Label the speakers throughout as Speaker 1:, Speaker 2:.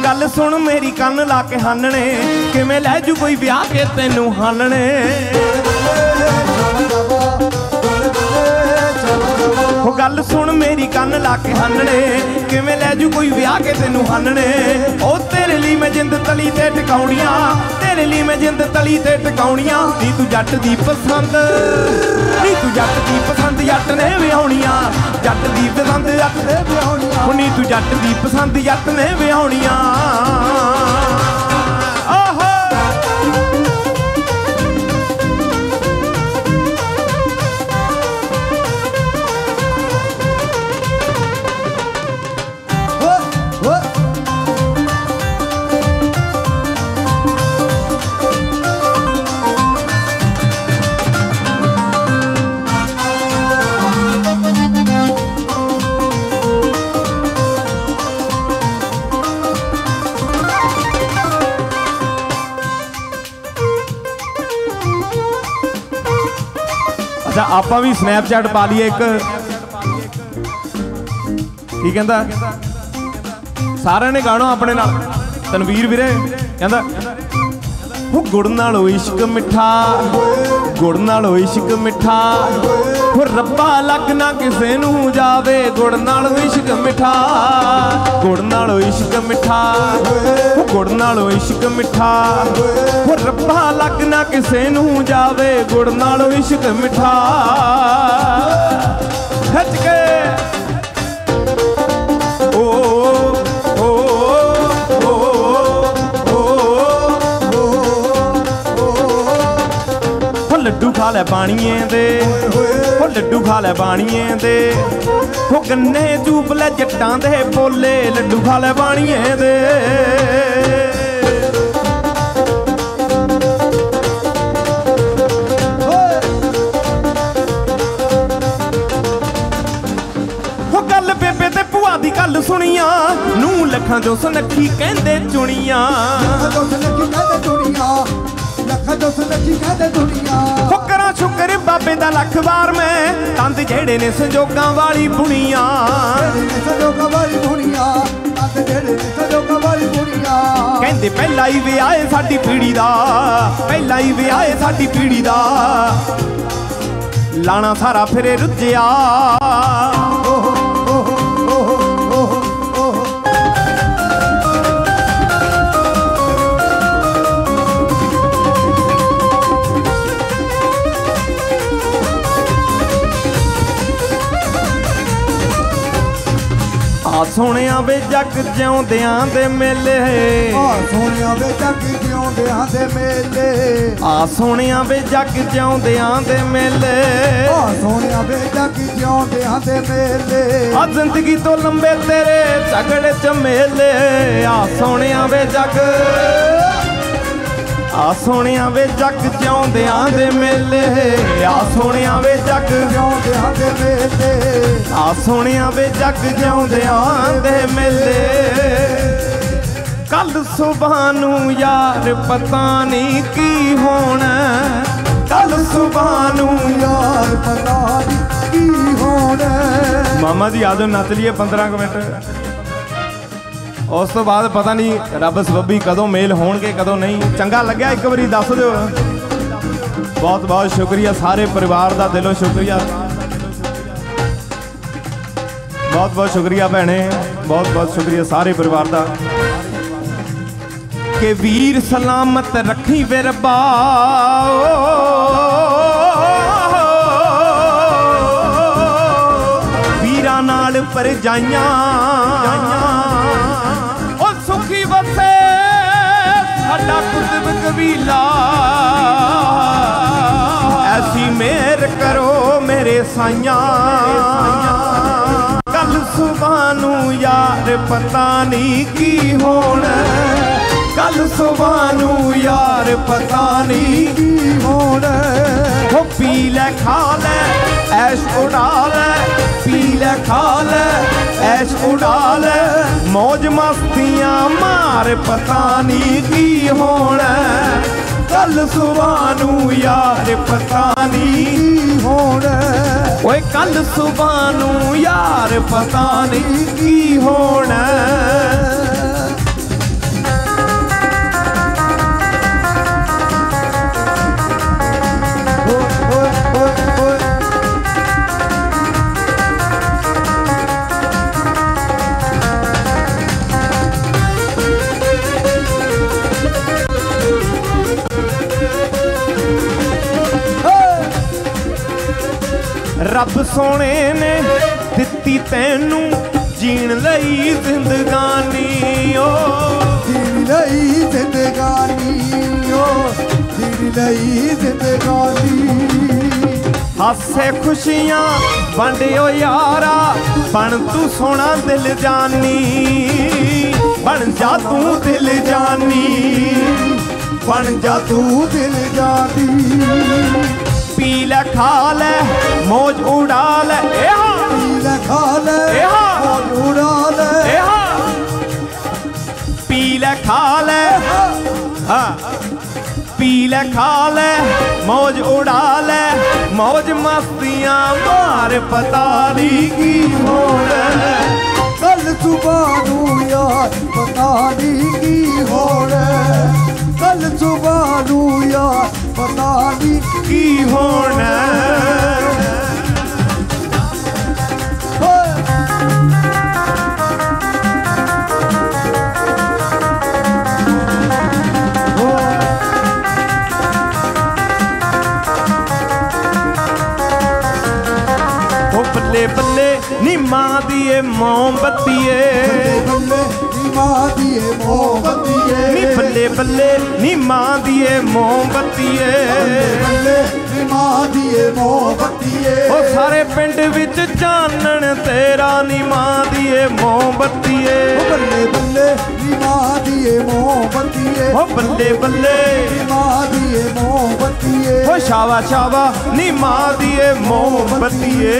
Speaker 1: गल सुन मेरी कन्न ला के हानने किवें लै जू कोई ब्याह के तैनू हानने गल सुन मेरी कन्न ला के हानने किवें लै जू कोई ब्याह के तैनू हानने ओ तेरे लिए मैं जिंद तली ते टिकाउणियां तेरे लिए मैं जिंद तली ते टिकाउणियां नी तू जट दी पसंद नी तू जट दी पसंद जट ने विआउणियां जट दी पसंद जट ने विआउणियां नी तू जट दी पसंद जट ने विआउणियां अच्छा आपां भी स्नैपचैट पा लीए एक की कहंदा सारे ने गाणो अपने नाल तनवीर वीरे कहंदा हो गुड़ नाल इश्क मिठा गुड़ नाल इश्क मिठा हो रब्बा लग ना किसे नू जावे गुड़ नाल इश्क मिठा गुड़ नाल इश्क मिठा गुड़ नाल इश्क मिठा हो रब्बा लग ना किसे नू जावे गुड़ नाल इश्क मिठा खच के लड्डू खा लै पानिए दे हो लड्डू खा लै पानिए दे हो गन्ने चूप लै जट्टां दे बोले लड्डू खा लै पानिए दे हो गल बेबे ते भूआ दी गल सुनिया नू लखां जो सुनखी कहंदे चुनिया फकरा शुकर बाबे दा लख बार मैं तंद जेड़े ने संजोगां वाली बुनिया कहंदे पहला ही वे आए साडी पीढ़ी दा पहला ही वे आए साडी पीढ़ी दा लाना सारा फिरे रुझिया सोनिया वे जग जिउंदियां दे मेले
Speaker 2: सोनिया वे जग जिउंदियां दे मेले
Speaker 1: सोनिया वे जग जिउंदियां दे मेले
Speaker 2: सोनिया वे जग जिउंदियां दे मेले
Speaker 1: जिंदगी तो लंबे तेरे झगड़े झमेले सोनिया वे जग सोनिया वे जग जिउंदियां दे मेले सोनिया वे जग
Speaker 2: जिउंदियां दे मेले
Speaker 1: सोनिया वे जग जिउंदियां दे मेले कल सुबह नू यार पता नहीं की होना कल सुबह नू
Speaker 2: यार पता नहीं की होना
Speaker 1: मामा जी आजो नच लिए 15 मिनट उस तो बाद पता नहीं रब सबबी कदों मेल होणगे कदों नहीं चंगा लग्या एक बारी दस दो बहुत बहुत शुक्रिया सारे परिवार का दिलों शुक्रिया बहुत बहुत शुक्रिया भैने बहुत बहुत शुक्रिया सारे परिवार का के वीर सलामत रखी वे रब्बा वीरां नाल परजाइयां सुखी वसे साडा कुतुब कबीला ऐसी मेहर करो मेरे साइयां कल सुबह नू यार पता नहीं की होना कल सुबह नू यार पता नहीं की होना हो पी ले खा ले ऐश उड़ा ले पी ले खा ले ऐश उड़ा ले मौज मस्तियां मार पता नहीं की होना कल सुबह नू यार पता नहीं होना ओए कल सुबह नू यार पता नहीं की होना रब सोने ने दित्ती तैनू जीण लई जिंदगानी ओ
Speaker 2: जीण लई जिंदगानी ओ जीण लई जिंदगानी
Speaker 1: हासे खुशियां वंडियो यारा बन तू सोना दिल जानी बन जा तू दिल जानी
Speaker 2: बन जा तू दिल जानी
Speaker 1: पी ले खा ले मौज उड़ा ले
Speaker 2: पी ले खा ले मौज उड़ा ले
Speaker 1: पी ले खा ले हाँ पी ले खा ले मौज उड़ा ले मौज मस्तियां मार पता नहीं की होना
Speaker 2: कल सुबह नू यार पता नहीं की होना कल सुबह नू यार पता नहीं
Speaker 1: की होना बल्ले बल्ले नी मां दिए मोमबत्तीए
Speaker 2: बल्ले नी मां दिए मोमबत्तीए
Speaker 1: नी बल्ले बल्ले नी मां दिए मोमबत्तीए
Speaker 2: बल्ले नी मां दिए मोमबत्तीए
Speaker 1: ओ सारे पिंड विच चानण तेरा नी मां दिए मोमबत्तीए
Speaker 2: बल्ले बल्ले नी मां दिए मोमबत्तीए
Speaker 1: ओ बल्ले बल्ले
Speaker 2: नी मां दिए मोमबत्तीए
Speaker 1: ओ शावा शावा नी मां दिए मोमबत्तीए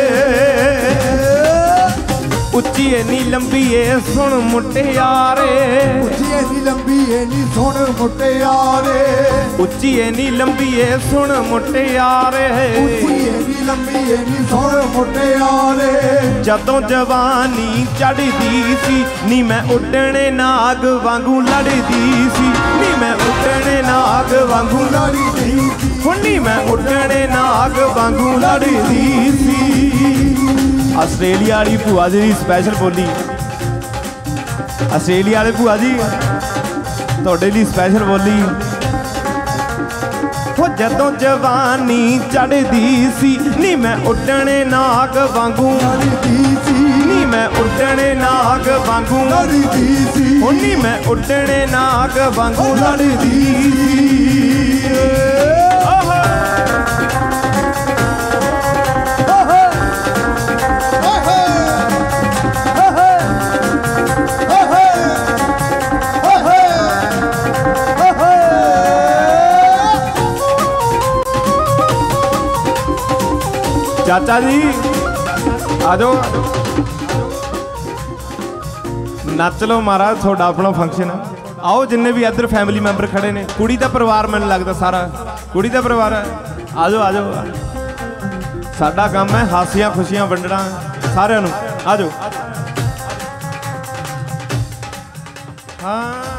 Speaker 1: उच्ची नी लंबी ए सुन मुटियारे
Speaker 2: उच्ची नी लंबी ए नी सुन मुटियारे
Speaker 1: उच्ची नी लंबी ए सुन मुटियारे
Speaker 2: उच्ची नी लंबी ए नी सुन मुटियारे
Speaker 1: जदों जवानी चढ़दी सी नी मैं उड्डणे नाग वांगू लड़दी सी नी मैं उड्डणे नाग वांगू
Speaker 2: लड़दी सी
Speaker 1: नी मैं उड्डणे नाग वांगू लड़दी सी आस्ट्रेलिया वाली भूआ जी स्पैशल बोली आस्ट्रेलिया वाले भूआ जी तुहाडे लई स्पैशल बोली हो जदों जवानी चढ़दी सी नी मैं उड्डणे नाग वांगू
Speaker 2: लड़दी सी
Speaker 1: नी मैं उड्डणे नाग वांगू
Speaker 2: लड़दी सी
Speaker 1: नी मैं उड्डणे नाग वांगू लड़दी चाचा जी आ जाओ नच लो महाराज थोड़ा अपना फंक्शन है आओ जिन्ने भी इधर फैमिली मैंबर खड़े ने कुड़ी का परिवार मैंने लगता सारा कुड़ी का परिवार है आ जाओ साडा काम है हासियां खुशियां वंडना सारिਆਂ ਨੂੰ आ जाओ हाँ